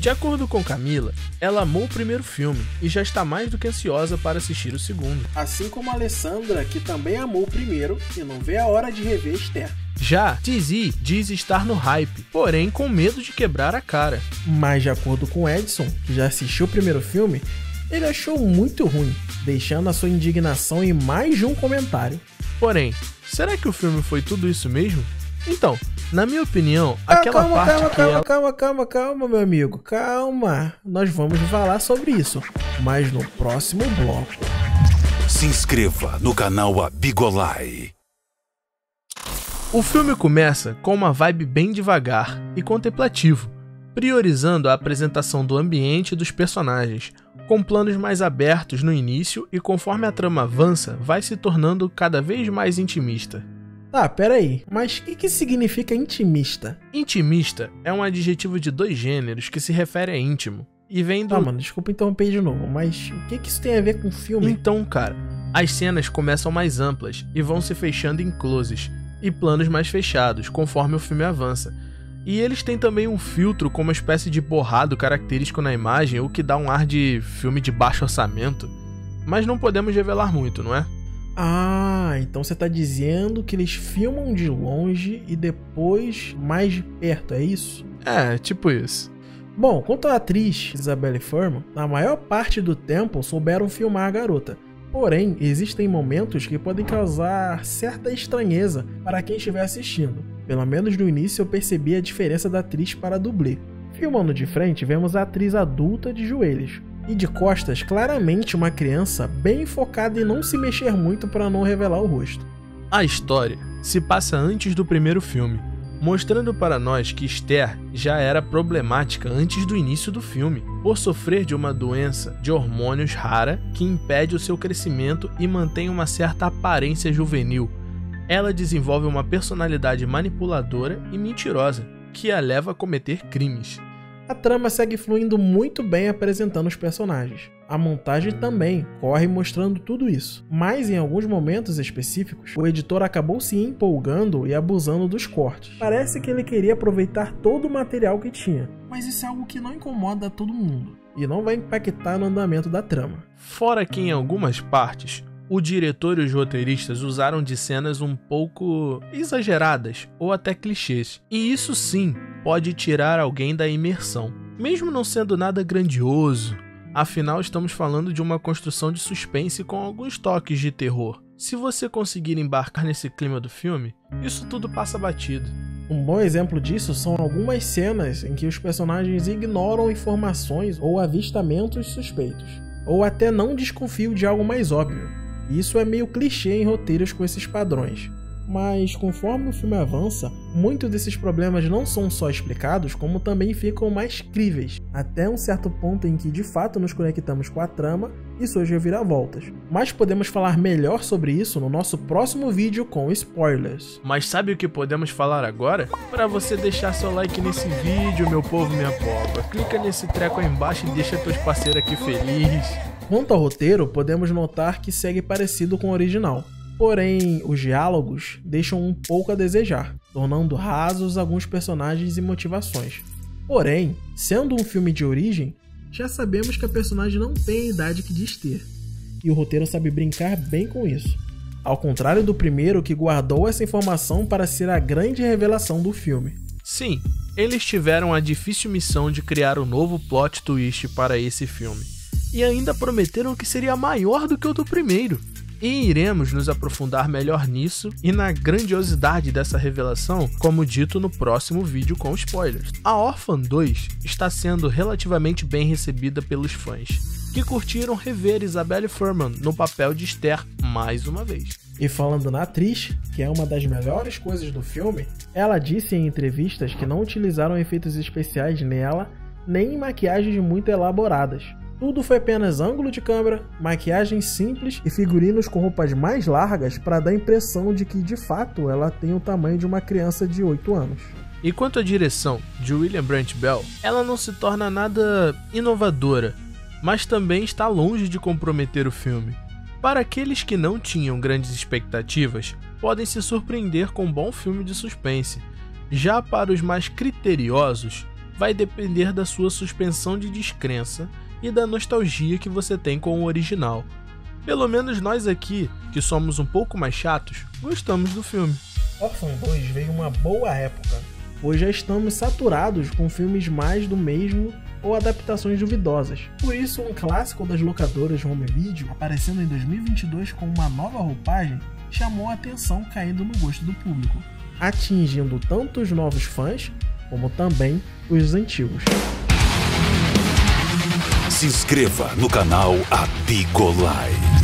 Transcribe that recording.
De acordo com Camila, ela amou o primeiro filme e já está mais do que ansiosa para assistir o segundo. Assim como a Alessandra, que também amou o primeiro e não vê a hora de rever Esther. Já TZ diz estar no hype, porém com medo de quebrar a cara. Mas de acordo com Edson, que já assistiu o primeiro filme, ele achou muito ruim, deixando a sua indignação em mais de um comentário. Porém, será que o filme foi tudo isso mesmo? Então, na minha opinião, aquela parte Calma, meu amigo, calma. Nós vamos falar sobre isso, mas no próximo bloco. Se inscreva no canal Abigolai. O filme começa com uma vibe bem devagar e contemplativo, priorizando a apresentação do ambiente e dos personagens, com planos mais abertos no início e conforme a trama avança, vai se tornando cada vez mais intimista. Tá, peraí, mas o que significa intimista? Intimista é um adjetivo de dois gêneros que se refere a íntimo, e vem do... Tá, mano, desculpa interromper de novo, mas o que isso tem a ver com o filme? Então, cara, as cenas começam mais amplas e vão se fechando em closes, e planos mais fechados, conforme o filme avança. E eles têm também um filtro com uma espécie de borrado característico na imagem, o que dá um ar de filme de baixo orçamento. Mas não podemos revelar muito, não é? Ah, então você tá dizendo que eles filmam de longe e depois mais de perto, é isso? É, tipo isso. Bom, quanto à atriz Isabelle Fuhrman, na maior parte do tempo souberam filmar a garota. Porém, existem momentos que podem causar certa estranheza para quem estiver assistindo. Pelo menos no início eu percebi a diferença da atriz para a dublê. Filmando de frente, vemos a atriz adulta de joelhos. E de costas, claramente uma criança bem focada em não se mexer muito para não revelar o rosto. A história se passa antes do primeiro filme, mostrando para nós que Esther já era problemática antes do início do filme, por sofrer de uma doença de hormônios rara que impede o seu crescimento e mantém uma certa aparência juvenil. Ela desenvolve uma personalidade manipuladora e mentirosa, que a leva a cometer crimes. A trama segue fluindo muito bem apresentando os personagens. A montagem também corre mostrando tudo isso, mas em alguns momentos específicos, o editor acabou se empolgando e abusando dos cortes. Parece que ele queria aproveitar todo o material que tinha, mas isso é algo que não incomoda todo mundo e não vai impactar no andamento da trama. Fora que em algumas partes, o diretor e os roteiristas usaram de cenas um pouco exageradas ou até clichês, e isso sim pode tirar alguém da imersão, mesmo não sendo nada grandioso. Afinal, estamos falando de uma construção de suspense com alguns toques de terror. Se você conseguir embarcar nesse clima do filme, isso tudo passa batido. Um bom exemplo disso são algumas cenas em que os personagens ignoram informações ou avistamentos suspeitos, ou até não desconfiam de algo mais óbvio. Isso é meio clichê em roteiros com esses padrões. Mas conforme o filme avança, muitos desses problemas não são só explicados, como também ficam mais críveis, até um certo ponto em que de fato nos conectamos com a trama e suas reviravoltas. Mas podemos falar melhor sobre isso no nosso próximo vídeo com spoilers. Mas sabe o que podemos falar agora? Para você deixar seu like nesse vídeo, meu povo, minha pova. Clica nesse treco aí embaixo e deixa teus parceiros aqui felizes. Quanto ao roteiro, podemos notar que segue parecido com o original. Porém, os diálogos deixam um pouco a desejar, tornando rasos alguns personagens e motivações. Porém, sendo um filme de origem, já sabemos que a personagem não tem a idade que diz ter, e o roteiro sabe brincar bem com isso. Ao contrário do primeiro, que guardou essa informação para ser a grande revelação do filme. Sim, eles tiveram a difícil missão de criar um novo plot twist para esse filme, e ainda prometeram que seria maior do que o do primeiro. E iremos nos aprofundar melhor nisso e na grandiosidade dessa revelação, como dito no próximo vídeo com spoilers. A Orphan 2 está sendo relativamente bem recebida pelos fãs, que curtiram rever Isabelle Fuhrman no papel de Esther mais uma vez. E falando na atriz, que é uma das melhores coisas do filme, ela disse em entrevistas que não utilizaram efeitos especiais nela, nem maquiagens muito elaboradas. Tudo foi apenas ângulo de câmera, maquiagem simples e figurinos com roupas mais largas para dar a impressão de que, de fato, ela tem o tamanho de uma criança de 8 anos. E quanto à direção de William Brent Bell, ela não se torna nada inovadora, mas também está longe de comprometer o filme. Para aqueles que não tinham grandes expectativas, podem se surpreender com um bom filme de suspense. Já para os mais criteriosos, vai depender da sua suspensão de descrença e da nostalgia que você tem com o original. Pelo menos nós aqui, que somos um pouco mais chatos, gostamos do filme. Órfão 2 veio uma boa época, pois já estamos saturados com filmes mais do mesmo ou adaptações duvidosas. Por isso, um clássico das locadoras home video, aparecendo em 2022 com uma nova roupagem, chamou a atenção, caindo no gosto do público, atingindo tanto os novos fãs, como também os antigos. Se inscreva no canal Abigolai.